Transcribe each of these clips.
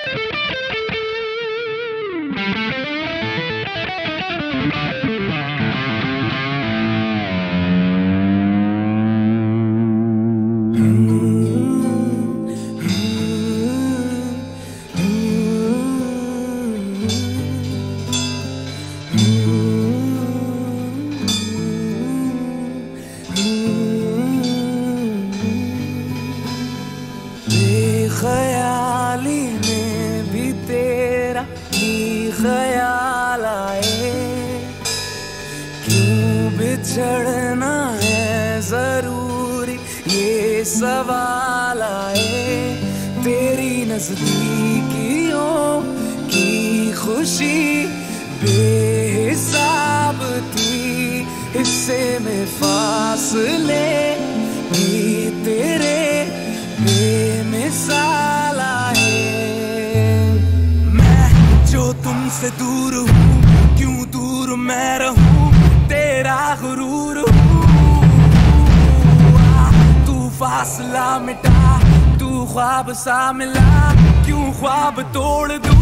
बेखयाली में भी तेरा ही ख्याल आए, क्यों बिछड़ना है जरूरी ये सवाल आए। तेरी नजदीकियों की खुशी बेहिसाब थी, हिस्से में फासले भी तेरे बेमिसाल आए। मैं जो तुमसे दूर हूँ, क्यों दूर मैं रहूँ, तेरा गुरूर हूँ। तू फासला मिटा, तू ख्वाब सा मिला, क्यों ख्वाब तोड़ दूँ।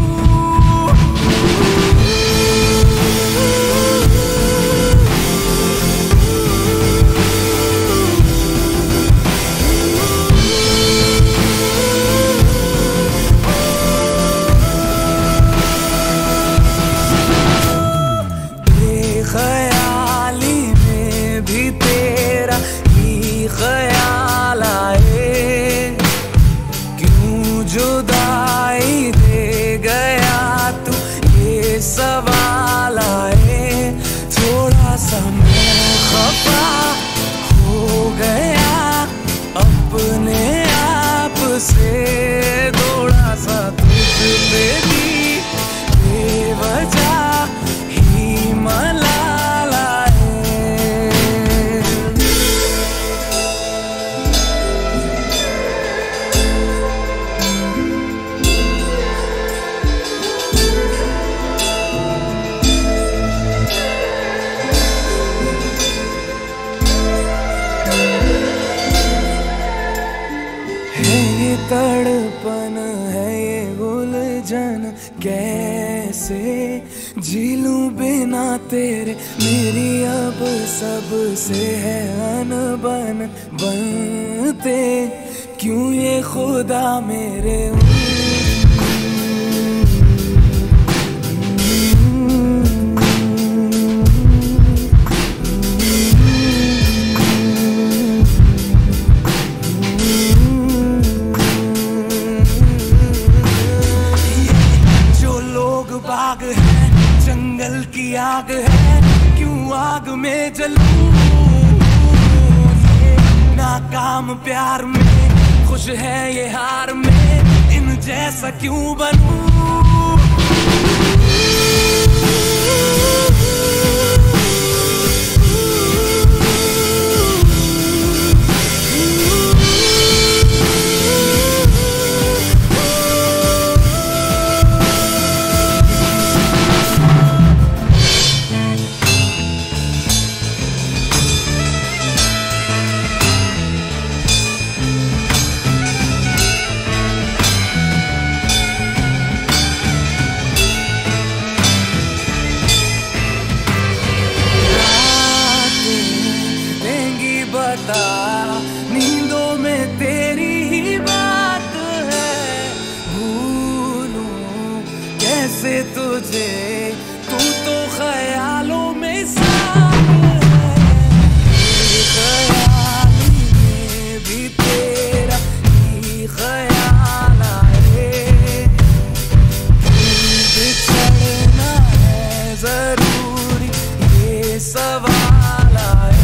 बेखयाली में भी तेरा ही ख्याल आए, क्यों जुदाई दे गया तू ये सवाल आए। थोड़ा सा मैं खफा हो गया अपने आप से, थोड़ा सा तुझ पे भी बेवजह ही मलाल आए। है ये तड़पन, है ये उलझन, कैसे झीलूं बिना तेरे। मेरी अब सबसे है अनबन, बनते क्यों ये खुदा मेरे। बाग है, जंगल की आग है, क्यों आग में जलूं। ये नाकाम प्यार में, खुश है ये हार में, इन जैसा क्यों बनूं। नींदों में तेरी ही बात है, भूलूं कैसे तुझे, तू तो ख्यालों में साथ है। ख्याली में भी तेरा ही ख्याल आए, बिछड़ना है जरूरी ये सवाल आए।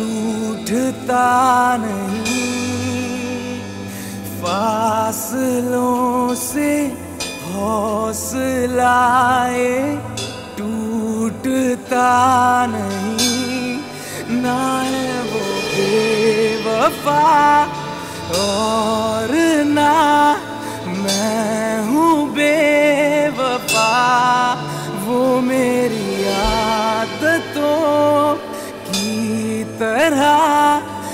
रूठता नहीं, फासलों से हौसलाए टूटता नहीं, ना है वो बेवफा और ना मैं हूँ बेवफा। वो मेरी आदतों की तरह